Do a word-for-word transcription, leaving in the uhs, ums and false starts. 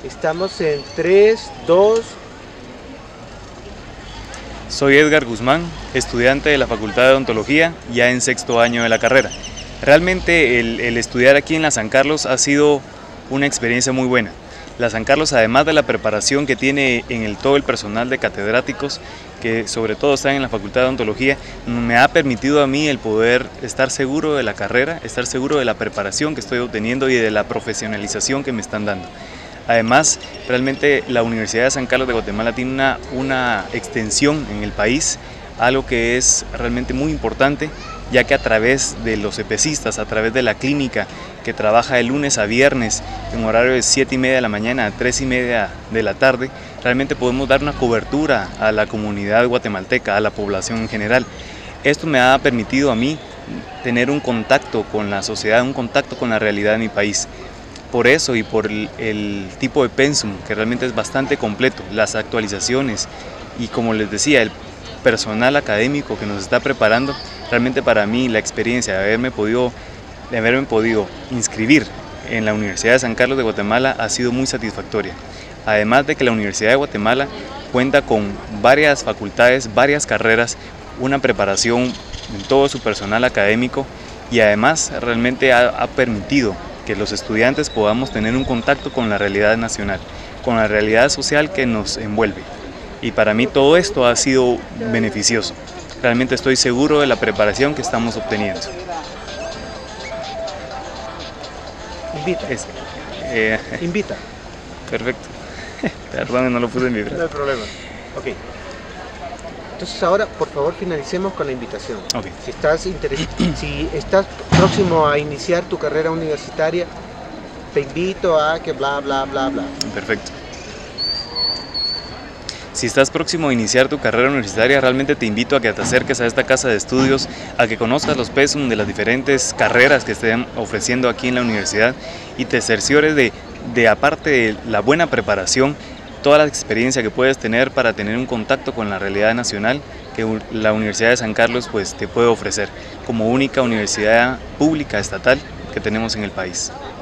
Estamos en tres, dos... Soy Edgar Guzmán, estudiante de la Facultad de Odontología, ya en sexto año de la carrera. Realmente el, el estudiar aquí en la San Carlos ha sido una experiencia muy buena. La San Carlos, además de la preparación que tiene en el, todo el personal de catedráticos, que sobre todo están en la Facultad de Odontología, me ha permitido a mí el poder estar seguro de la carrera, estar seguro de la preparación que estoy obteniendo y de la profesionalización que me están dando. Además, realmente la Universidad de San Carlos de Guatemala tiene una, una extensión en el país, algo que es realmente muy importante, ya que a través de los EPECistas, a través de la clínica que trabaja de lunes a viernes en horario de siete y media de la mañana a tres y media de la tarde, realmente podemos dar una cobertura a la comunidad guatemalteca, a la población en general. Esto me ha permitido a mí tener un contacto con la sociedad, un contacto con la realidad de mi país. Por eso y por el, el tipo de pensum, que realmente es bastante completo, las actualizaciones y, como les decía, el personal académico que nos está preparando, realmente para mí la experiencia de haberme podido, de haberme podido inscribir en la Universidad de San Carlos de Guatemala ha sido muy satisfactoria. Además de que la Universidad de Guatemala cuenta con varias facultades, varias carreras, una preparación en todo su personal académico y además realmente ha, ha permitido que los estudiantes podamos tener un contacto con la realidad nacional, con la realidad social que nos envuelve. Y para mí todo esto ha sido beneficioso. Realmente estoy seguro de la preparación que estamos obteniendo. Invita. Es, eh, Invita. Perfecto. Perdón, no lo puse en mi No hay problema. Ok. Entonces ahora, por favor, finalicemos con la invitación. Okay. Si estás, si estás próximo a iniciar tu carrera universitaria, te invito a que bla, bla, bla, bla. Perfecto. Si estás próximo a iniciar tu carrera universitaria, realmente te invito a que te acerques a esta casa de estudios, a que conozcas los pensum de las diferentes carreras que estén ofreciendo aquí en la universidad y te cerciores de, de aparte de la buena preparación, toda la experiencia que puedes tener para tener un contacto con la realidad nacional que la Universidad de San Carlos pues, te puede ofrecer como única universidad pública estatal que tenemos en el país.